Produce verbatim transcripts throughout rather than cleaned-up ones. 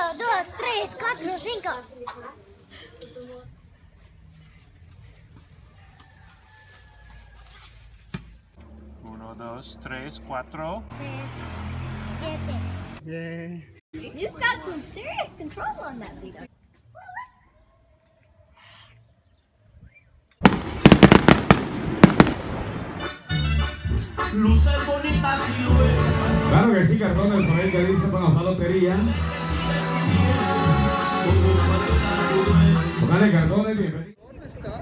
dos, tres, cuatro, cinco. Uno, dos, tres, cuatro. Seis, siete. Yay. You've got some serious control on that leader. Luce bonita silueta. Claro que sí, cartones por ahí que dice para la lotería. Póngale cartones, bienvenido. ¿Dónde está?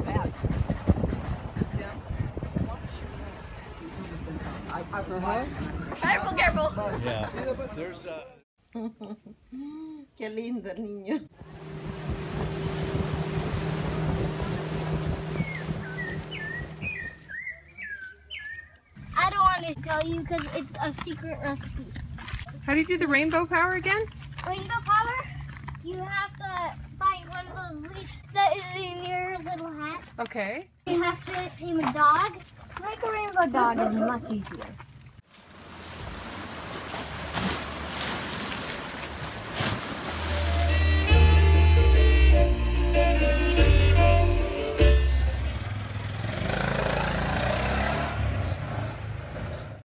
Ajá. Careful, careful. Yeah. There's a... Qué lindo el niño. I don't want to tell you because it's a secret recipe. How do you do the rainbow power again? Rainbow power, you have to find one of those leaves that is in your little hat. Okay. You have to tame a dog. Make a rainbow dog is much easier.